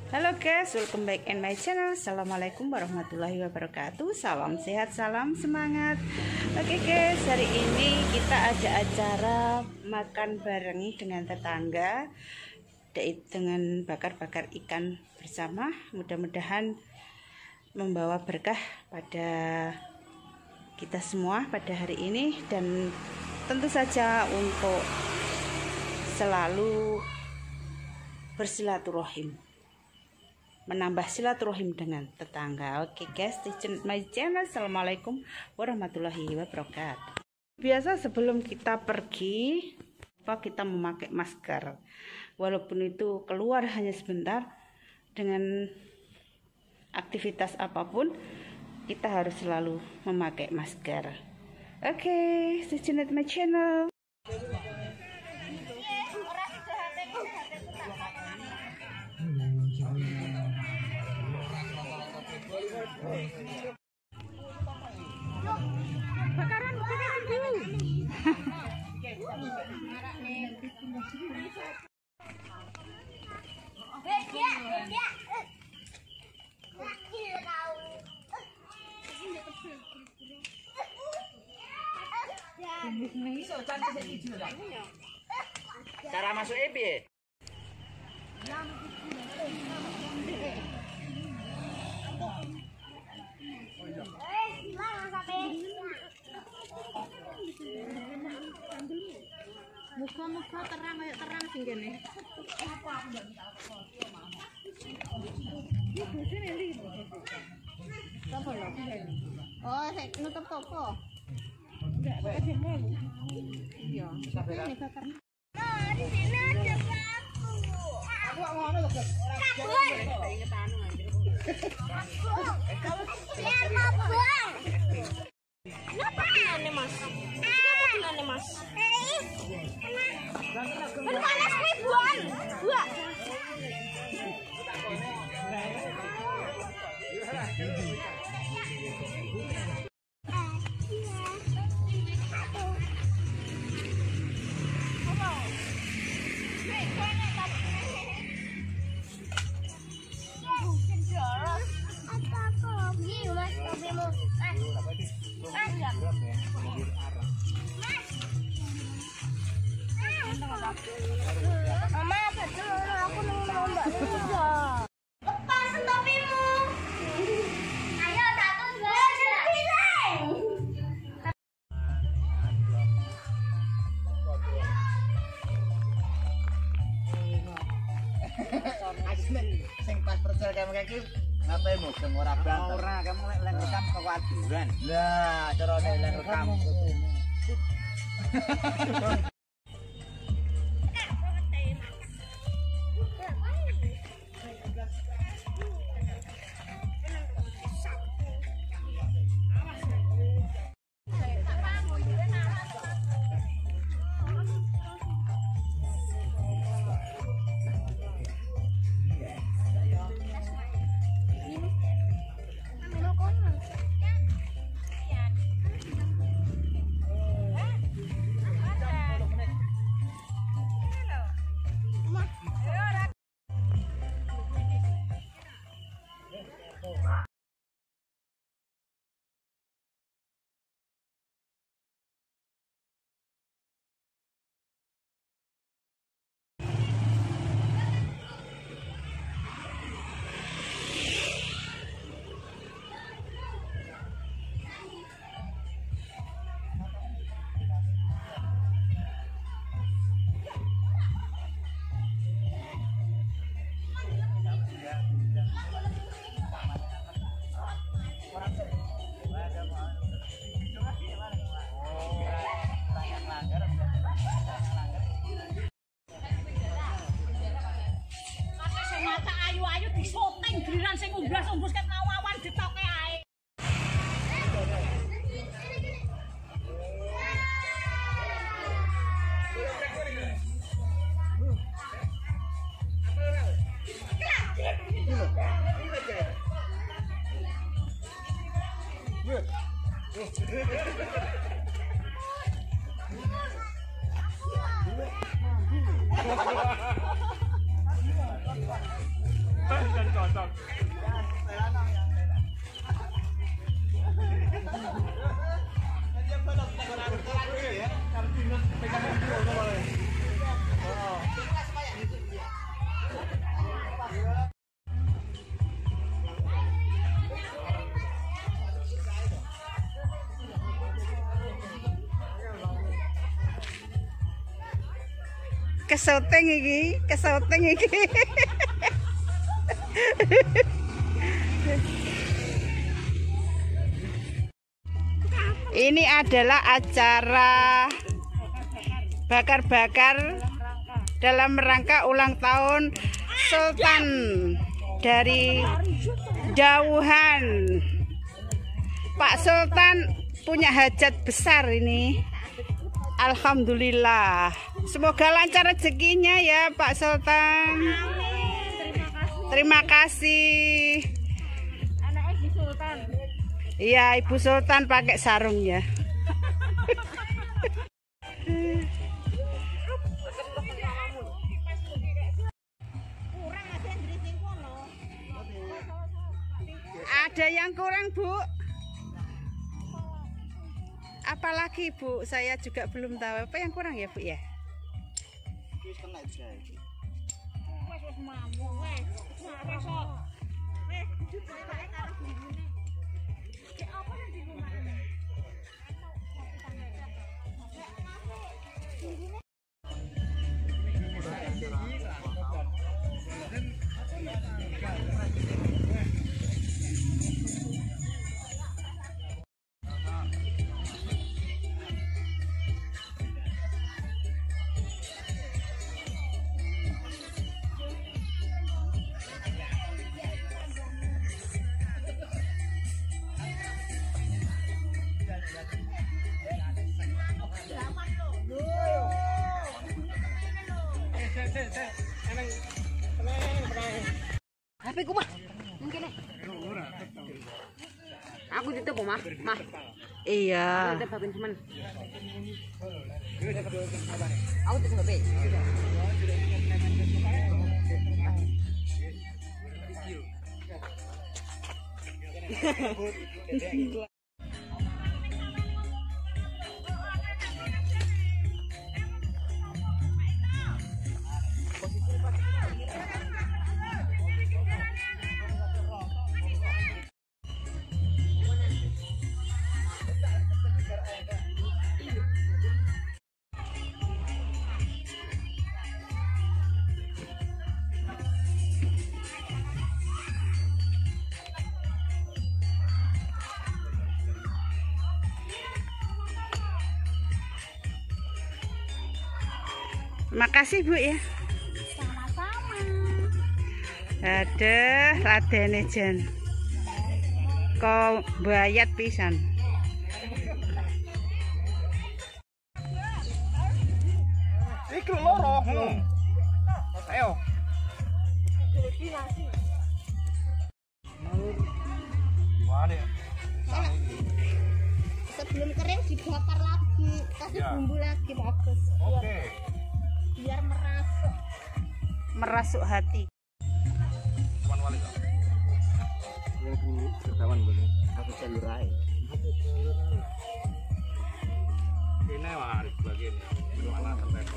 Halo guys, welcome back in my channel. Assalamualaikum warahmatullahi wabarakatuh. Salam sehat, salam semangat. Oke guys, hari ini kita ada acara makan bareng dengan tetangga, dengan bakar-bakar ikan bersama. Mudah-mudahan membawa berkah pada kita semua pada hari ini, dan tentu saja untuk selalu bersilaturahim, menambah silaturahim dengan tetangga. Oke guys, stay tune my channel. Assalamualaikum warahmatullahi wabarakatuh. Biasa sebelum kita pergi, kita memakai masker, walaupun itu keluar hanya sebentar, dengan aktivitas apapun kita harus selalu memakai masker. Oke, stay tune my channel. Bakaran dulu. Cara masuk piye? Muka-muka terang kayak terang sing kene. Oh, saya nutup toko. Enggak, aja mau. Iya, ini bakar. Nah, di sini ada paku. Aku ngono lho, Bos. Ora inget anu anjir. Biar mabang. Ngapain nih, Mas? Ngapain nih, Mas? Ben panas kuwi, Bon. Buak. Mama, betul aku mau Mbak Reza. Lepas topimu. Ayo 1 2 3. Asmen sing pas percel kamu iki ngapain mudeng ora bang? Ora, kamu lek rekam kewaduran. Lah, carane lek rekam. Ayu disoting giliran sing umbras-umbras ket awan ditoke ae. Kesyuting iki. Ini adalah acara bakar-bakar dalam rangka ulang tahun Sultan dari jauhan. Pak Sultan punya hajat besar ini. Alhamdulillah. Semoga lancar rezekinya ya Pak Sultan. Terima kasih. Iya, Ibu Sultan pakai sarung ya. Ada yang kurang, Bu? Apalagi, Bu? Saya juga belum tahu apa yang kurang ya, Bu ya. HP ku mah. Mungkin aku ditutup mah. Iya. Aku babin teman. Aku tutup HP. Makasih Bu ya. Sama-sama. Ada Radene Jan. Kau bayat pisan. Iki loro. Ayo. Sebelum kering dibakar lagi, kasih bumbu lagi bagus. Oke. Biar merasuk. Merasuk hati. Cuman wali kok. Yang ku bertawan begini. Aku jalur ae. Ini mah harus bagian. Mana tertempel.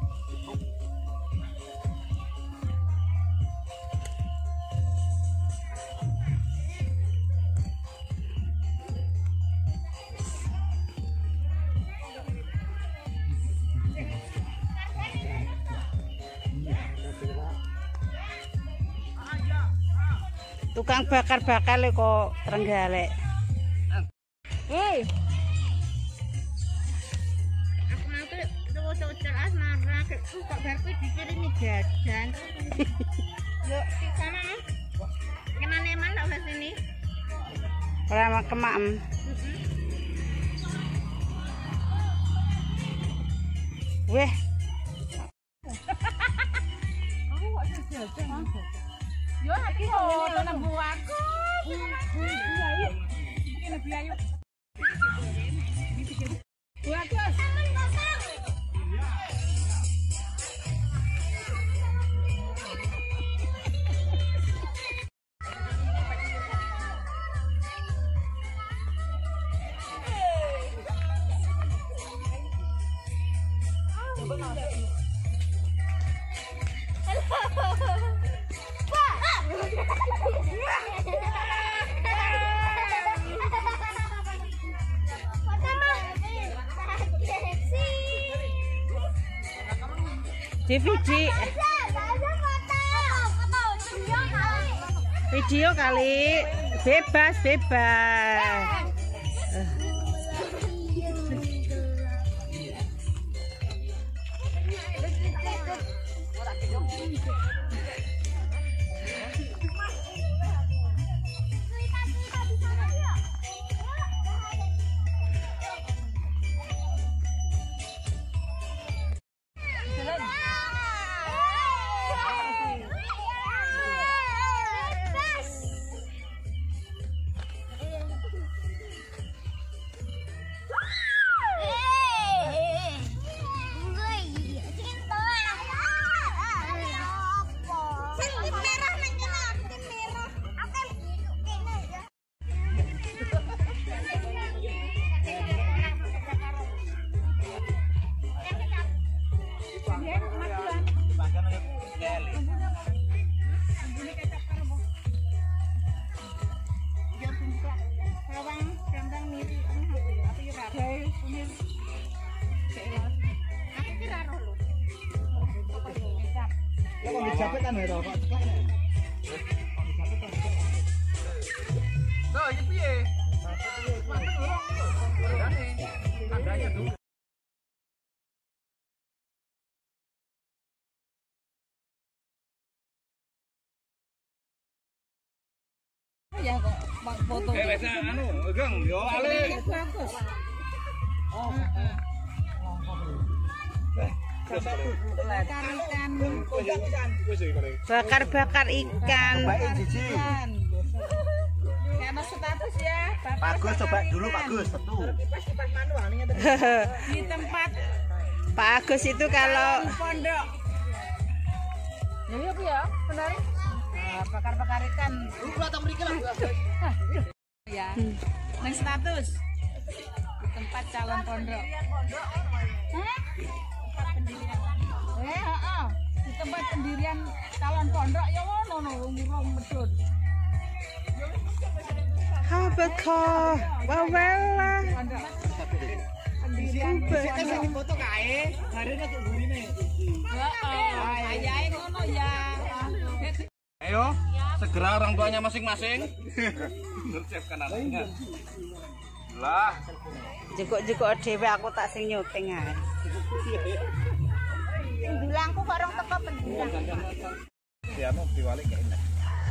Tukang bakar-bakar kok Trenggalek. Hei. Aku mau tuh cocok asmara kok baru dikirimi jajan. Yuk, di sana. Kenane man tak bahas ini? Ora kemak. Weh. Aku kok jajan. Yo, iki kok nemu aku. Iya, yuk. Ini lebih ayo. Bagus. Video kali. Bebas. Ya kok foto. Anu, Geng, yo ale. Bakar ikan. Status ya. Bagus, coba dulu Bagus, betul. Di tempat Pak Agus itu kalau pondok. Ya, benar. Bakar ikan. Ya. Neng status. Di tempat calon pondok. Di tempat pendirian calon pondok ya ngono ngurung medhun. Habeko, wawela. Pendirian foto kae, barene tuh gurine. Heeh, ayahe ngono ya. Ayo, segera orang tuanya masing-masing. Mempersiapkan anaknya. Lah, Jukuk dhewe aku tak sing nyuting ae. Bilangku bareng teko pendirian. dia mau diwalik kayak enak.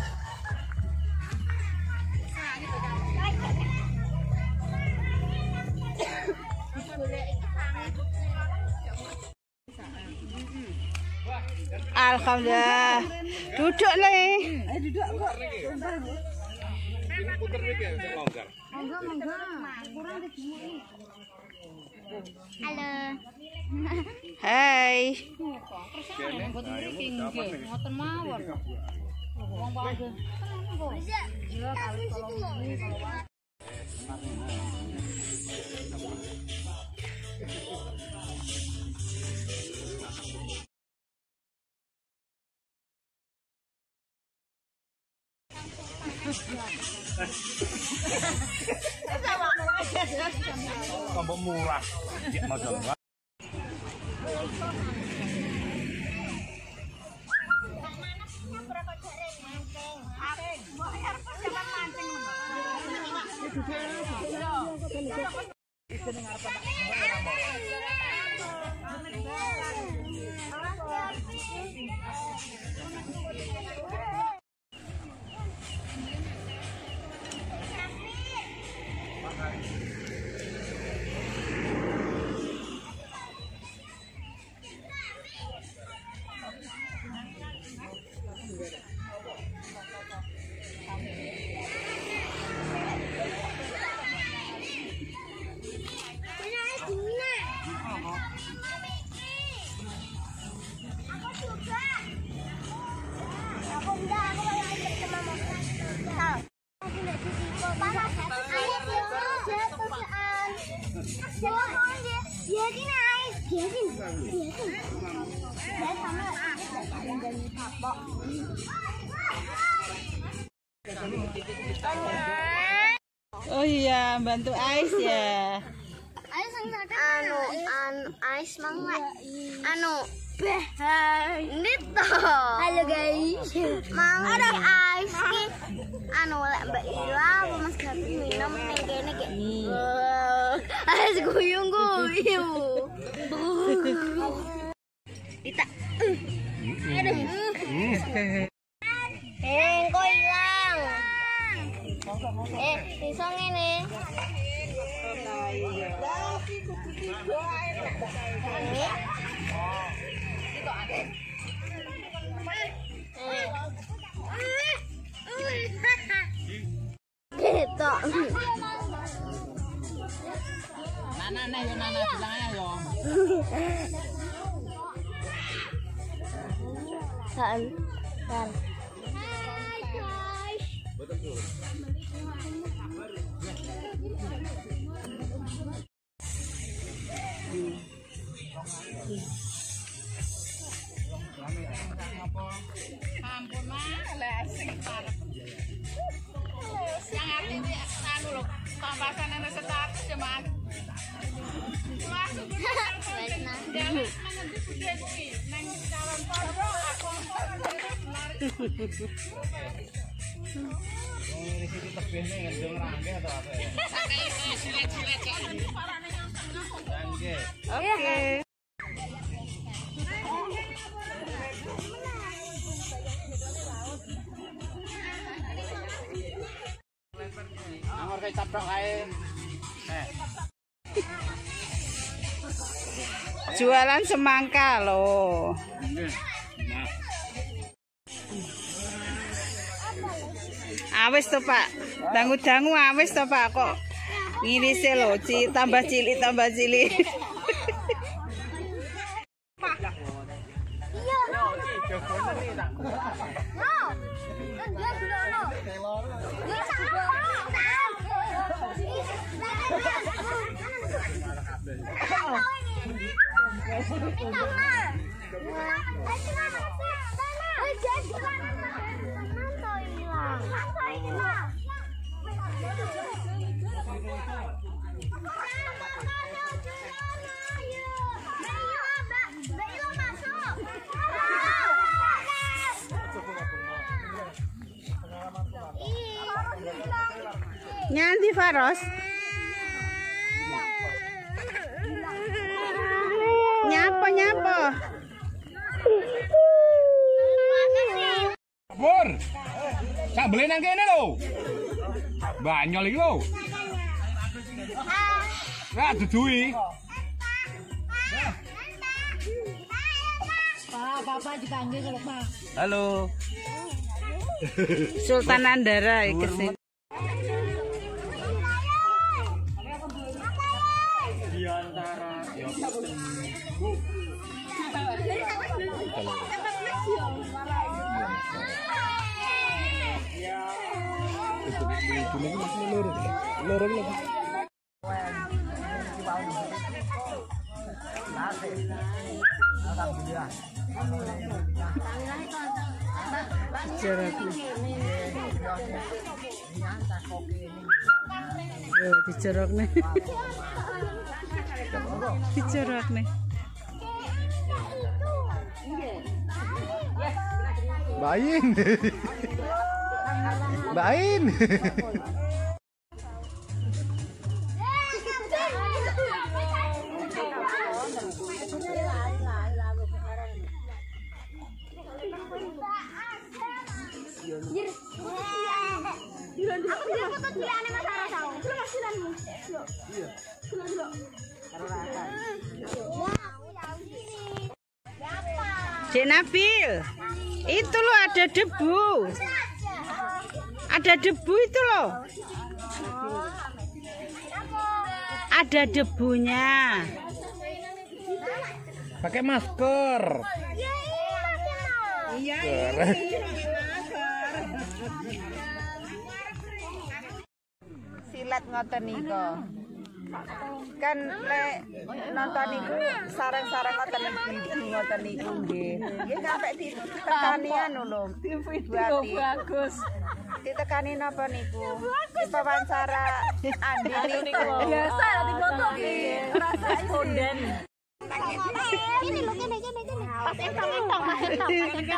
Alhamdulillah. Duduk nih. Duduk kok. Puter iki longgar. Monggo. Kurang digini. Halo. Hai. Ngoten mawon. Wong bagus. Ya kalau Tambah murah. Cek modal. Oh iya, bantu Ais ya. Ais mang anu Ais mang anu Nito. Halo guys. Mang ada ice ki. Anu lek Mbak Ila apa Mas Gabi minum ning kene ki. Ice guyung-guyung. Kita. Kok hilang. Bisa ngene. Gitu. Nana bilang aja yo. Kan. Ampun malah sing parep. Yang arti anu lho, pambasan ana status ya, Mas. Masuk Oke. Nomor kayak caprok ae. Jualan semangka loh. Awes to Pak, dangu-dangu awes to Pak kok ngirise lho, tambah cilik. Nyanti Faros. Nyapa. Pur. Sak beli nang kene lho. Banyol iki lho. Ra duduhi. Papa dipanggil kalau Pak. Halo. Sultan Andara iki sing. Dicerok nih. Bain. Dek Nabil, itu loh ada debu. Ada debu itu loh. Ada debunya. Pakai masker. Iya. Silat ngoten niku. Kan lek nonton niku sareng-sareng ngoten niku nggih. Nggih sampe ditekani anu lho, video bagus. Ditekani napa niku? Diwawancara Andi niku. Biasa difoto nggih. Rasa responden. Ini lho kene. Pas entong-entong, Mas entong.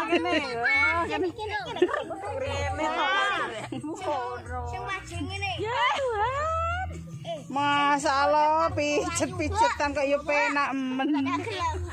Sing wajing ngene. Ya Tuhan. Masalah pijet-pijetan kok yo penak men.